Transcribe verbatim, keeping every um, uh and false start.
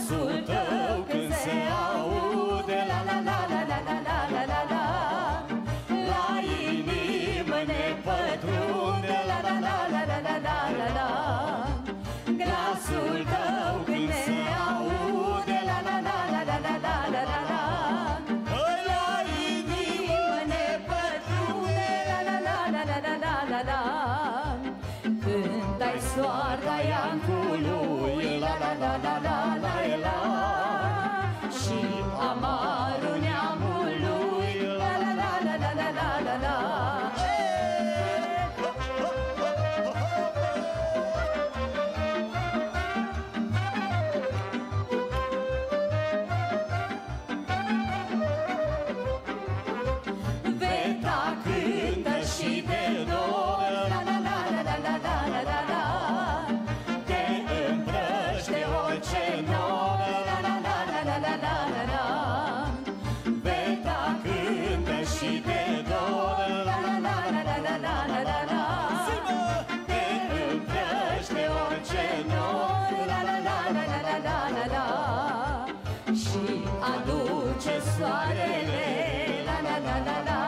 glasul tău când se aude la la la la la la la la la la, la inimă ne pătrunde la la la la la la la la la. Glasul tău când se aude la la la la la la la la la la, la inimă ne pătrunde la la la la la la la la la. Când ai soarta iancului la la la la la la la, și amarul neamului la la la la la la la la la. Veta cântă și de dor la la la la la la la la la la, te îmbrăște orice nor la la la la la la la la la. Veta cântă și de dor la la la la la la la la la la, te îmbrăște orice nor la la la la la la la la la. Și aduce soarele la la la la la.